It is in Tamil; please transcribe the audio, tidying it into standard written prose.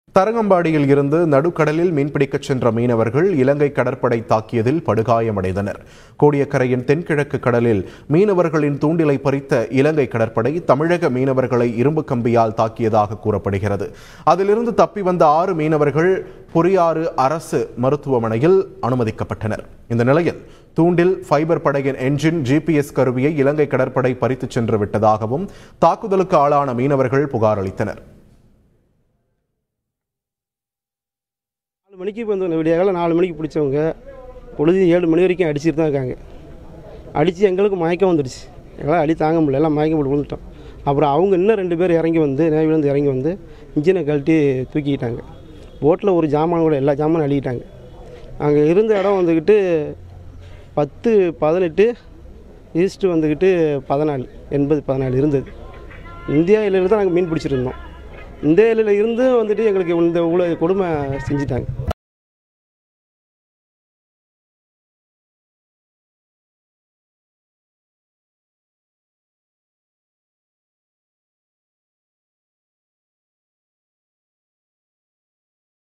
தரங்கம்பாடியில் இருந்து நடுக்கடலில் மீன்பிடிக்கச் சென்ற மீனவர்கள் இலங்கை கடற்படை தாக்கியதில் படுகாயமடைந்தனர். கோடியக்கரையின் தென்கிழக்கு கடலில் மீனவர்களின் தூண்டிலை பறித்த இலங்கை கடற்படை தமிழக மீனவர்களை இரும்பு கம்பியால் தாக்கியதாக கூறப்படுகிறது. அதிலிருந்து தப்பி வந்த 6 மீனவர்கள் பொறியாறு அரசு மருத்துவமனையில் அனுமதிக்கப்பட்டனர். இந்த நிலையில் தூண்டில் ஃபைபர் படையின் என்ஜின் GPS கருவியை இலங்கை கடற்படை பறித்துச் சென்று விட்டதாகவும் தாக்குதலுக்கு ஆளான மீனவர்கள் புகார் அளித்தனர். 4 மணிக்கு வந்து விடியகால 4 மணிக்கு பிடிச்சவங்க பொழுது 7 மணி வரைக்கும் அடிச்சுட்டு தான் இருக்காங்க. அடித்து எங்களுக்கு மயக்கம் வந்துடுச்சு. எங்களால் அடி தாங்க முடியல, எல்லாம் மயக்கம் போட்டு விழுந்துட்டோம். அப்புறம் அவங்க இன்னும் 2 பேர் இறங்கி வந்து நேவிலேருந்து இறங்கி வந்து இன்ஜினை கழட்டி தூக்கிக்கிட்டாங்க. போட்டில் ஒரு ஜாமான் கூட எல்லா ஜாமானும் அள்ளிக்கிட்டாங்க. அங்கே இருந்த இடம் வந்துக்கிட்டு 10-18 ஈஸ்ட்டு வந்துக்கிட்டு 14-80-14 இருந்தது. இந்தியா எல்லையில் தான் நாங்கள் மீன் பிடிச்சிருந்தோம். இந்த எல்லையில் இருந்து வந்துட்டு எங்களுக்கு இந்த கொடுமை செஞ்சுட்டாங்க.